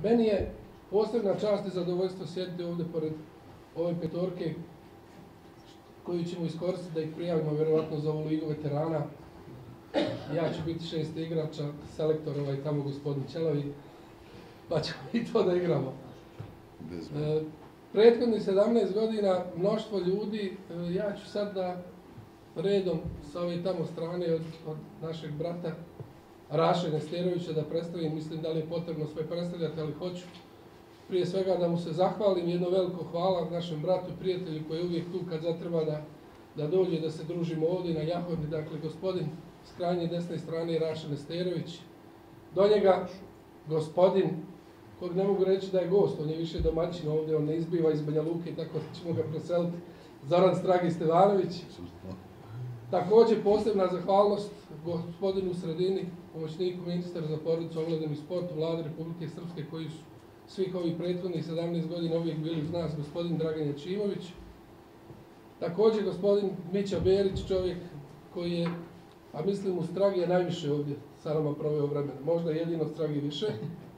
Meni je posebna čast i zadovoljstvo sjediti ovdje pored ove petorke koju ćemo iskoristiti da ih prijavimo vjerovatno za ovu ligu veterana. Ja ću biti 6 igrača, selektor tamo gospodin Čelovi, pa ćemo i to da igramo. Prethodnih 17 godina mnoštvo ljudi, ja ću sad da redom sa ove tamo strane od našeg brata Raše Nesterovića da predstavim, mislim da li je potrebno sve predstavljati, ali hoću prije svega da mu se zahvalim, jedno veliko hvala našem bratu, prijatelju koji je uvijek tu kad zatreba da dođe, da se družimo ovdje na Jahorni, dakle gospodin s krajnje desne strane Raše Nesterović, do njega gospodin kojeg ne mogu reći da je gost, on je više domaćin ovdje, on ne izbiva iz Banja Luke, tako da ćemo ga preseliti, Zoran Stragi Stevanović. Također posebna zahvalnost gospodinu Sredini, pomoćniku ministra za porodicu, omladinu i sport u Vladi Republike Srpske, koji su svih ovih prethodnih 17 godina uvijek bili uz nas, gospodin Dragan Jačimović. Također gospodin Mića Berić, čovjek koji je, a mislim u Stragi je najviše ovdje sa nama proveo vremena, možda jedino Stragi više.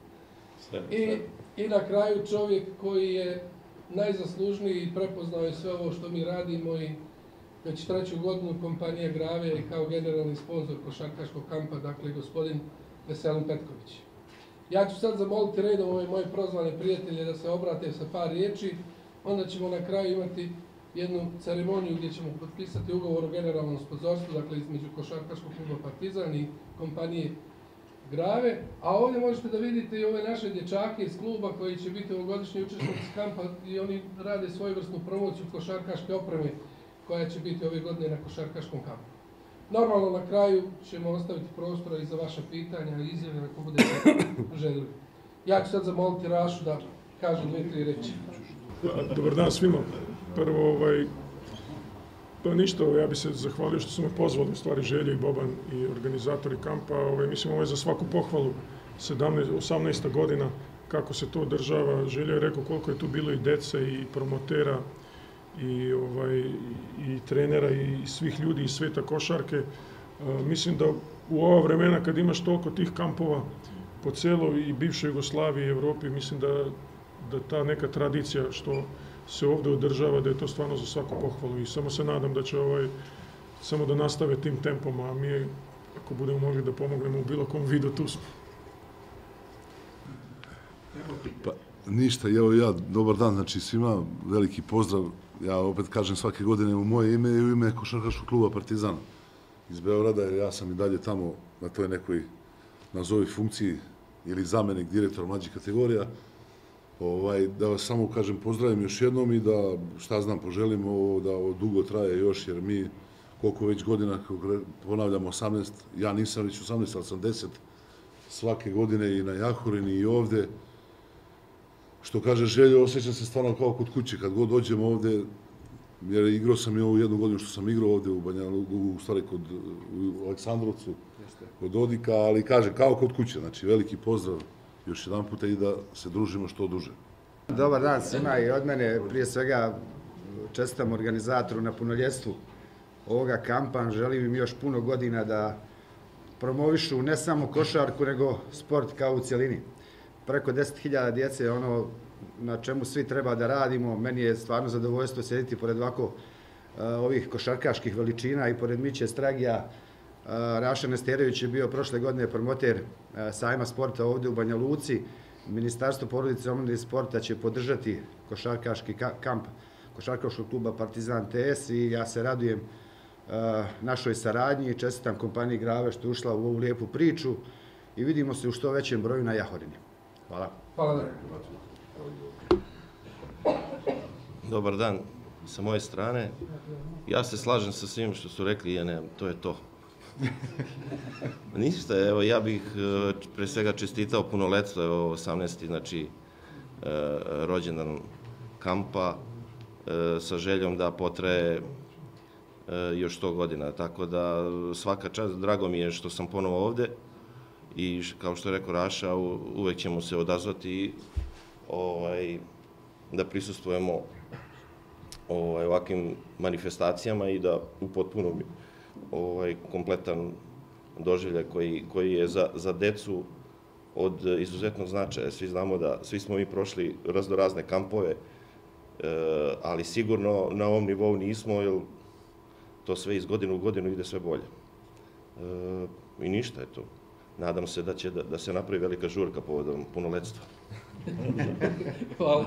I na kraju čovjek koji je najzaslužniji i prepoznao je sve ovo što mi radimo i već 3. godinu kompanija Grave i kao generalni sponsor košarkaškog kampa, dakle gospodin Veselin Petković. Ja ću sad zamoliti redom ove moje prozvane prijatelje da se obrate sa par riječi, onda ćemo na kraju imati jednu ceremoniju gdje ćemo potpisati ugovor o generalnom sponzorstvu, dakle između košarkaškog kluba Partizan i kompanije Grave, a ovdje možete da vidite i ove naše dječake iz kluba koji će biti ovogodišnji učesnici kampa i oni rade svojevrsnu promociju košarkaške opreme koja će biti ove godine na košarkaškom kampu. Normalno na kraju ćemo ostaviti prostora i za vaša pitanja i izjave ako budete željeli. Ja ću sad zamoliti Rašu da kaže 2-3 reči. Dobar dan svima. Prvo, pa ništa, ja bih se zahvalio što su me pozvali, u stvari Željo i Boban i organizatori kampa. Mislim, ovo je za svaku pohvalu, 18. godina, kako se to održava. Željo je rekao koliko je tu bilo i dece i promotera i trenera i svih ljudi iz sveta košarke. Mislim da u ova vremena kad imaš toliko tih kampova po cijeloj i bivšoj Jugoslaviji i Evropi, mislim da ta neka tradicija što se ovdje održava, da je to stvarno za svaku pohvalu i samo se nadam da će samo da nastave tim tempom, a mi ako budemo mogli da pomognemo u bilo kom vidu, tu smo. Pa ništa, evo ja, dobar dan, znači svima veliki pozdrav, ja opet kažem svake godine u moje ime i u ime košarkaškog kluba Partizan iz Beograda, jer ja sam i dalje tamo na toj nekoj nazovi funkciji ili zamenik direktora mlađih kategorija. Da vas samo kažem pozdravim još jednom i da, šta znam, poželim ovo da ovo dugo traje još, jer mi koliko već godina, ponavljamo 18, ja nisam već 18, ali sam 10 svake godine i na Jahorini i ovde. Što kaže Željo, osjećam se stvarno kao kod kuće, kad god dođem ovde, jer igrao sam i ovu jednu godinu što sam igrao ovde u Banja Luku, u stvari u Aleksandrovcu, kod Dodika, ali kaže, kao kod kuće, znači veliki pozdrav još jedan puta i da se družimo što duže. Dobar dan svima i od mene, prije svega čestitam organizatoru na punoljetstvu ovoga kampa, želim im još puno godina da promovišu ne samo košarku, nego sport kao u cjelini. Preko 10.000 djece je ono na čemu svi treba da radimo. Meni je stvarno zadovoljstvo sjediti pored ovako ovih košarkaških veličina i pored Miće Stragija. Raša Nesterović je bio prošle godine promoter sajma sporta ovdje u Banja Luci. Ministarstvo porodice, omladine i sporta će podržati košarkaški kamp košarkaškog kluba Partizan TS i ja se radujem našoj saradnji i čestitam kompaniji Grave što je ušla u ovu lijepu priču i vidimo se u što većem broju na Jahorini. Hvala. Hvala. Dobar dan sa moje strane. Ja se slažem sa svim što su rekli, to je to. Ništa, evo ja bih pre svega čestitao punoletstvo, evo 18. znači rođendan kampa sa željom da potraje još 100 godina, tako da svaka čast, drago mi je što sam ponovo ovde i kao što je rekao Raša, uvek ćemo se odazvati da prisustvujemo ovakvim manifestacijama i da upotpunimo kompletan doživljaj koji je za decu od izuzetnog značaja. Svi znamo da svi smo mi prošli razne kampove, ali sigurno na ovom nivou nismo, jer to sve iz godine u godinu ide sve bolje. I ništa je to. Nadam se da će da se napravi velika žurka povodom punoletstva. Hvala.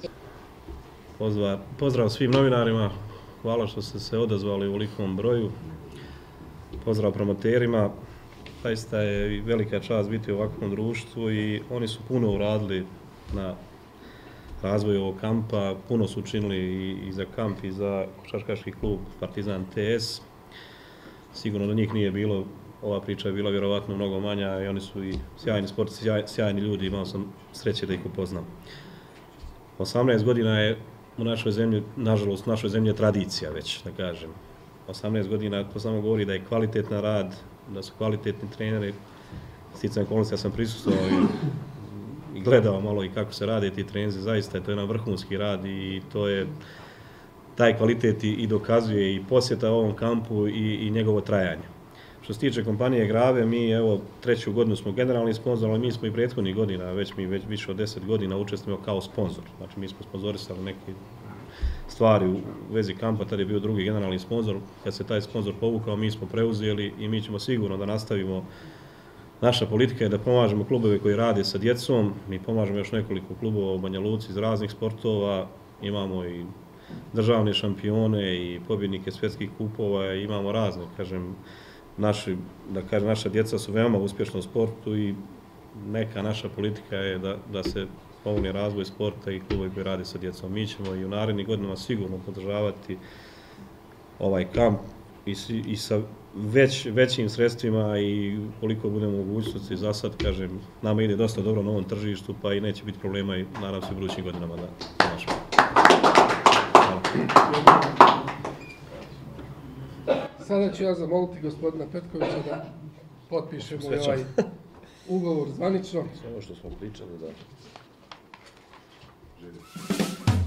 Pozdrav svim novinarima, hvala što ste se odazvali u velikom broju. Pozdrav promoterima, zaista je velika čast biti u ovakvom društvu i oni su puno uradili na razvoju ovog kampa, puno su učinili i za kamp i za košarkaški klub Partizan TS. Sigurno da njih nije bilo, ova priča je bila vjerovatno mnogo manja i oni su i sjajni sportci, sjajni ljudi, imao sam sreće da ih upoznam. 18 godina je u našoj zemlji, nažalost u našoj zemlji je tradicija već, da kažem. 18 godina, to samo govori da je kvalitetan rad, da su kvalitetni treneri. Sticajem okolnosti, ja sam prisustvovao i gledao malo i kako se rade ti treninzi, zaista je to jedan vrhunski rad i to je taj kvalitet i dokazuje i posjeta ovom kampu i njegovo trajanje. Što se tiče kompanije Grave, mi evo 3. godinu smo generalni sponzor, ali mi smo i prethodnih godina, već više od 10 godina učestvujemo kao sponzor. Znači mi smo sponzorisali neke stvari u vezi kampa, tada je bio drugi generalni sponzor. Kad se taj sponzor povukao, mi smo preuzeli i mi ćemo sigurno da nastavimo. Naša politika je da pomažemo klubove koji rade sa djecom, mi pomažemo još nekoliko klubova u Banja Luci iz raznih sportova, imamo i državne šampione i pobjednike svjetskih kupova, imamo razne, kažem, naša djeca su veoma uspješna u sportu i neka naša politika je da se pomogne razvoj sporta i klubovi koji rade sa djecom. Mi ćemo i u narednih godinama sigurno podržavati ovaj kamp i sa većim sredstvima i koliko budemo u mogućnosti. Za sad, kažem, nama ide dosta dobro na ovom tržištu, pa i neće biti problema i naravno se u budućim godinama da pomažemo. Sada ću ja zamoliti gospodina Petkovića da potpišemo i ovaj ugovor zvanično. Sve ovo što smo pričali, da.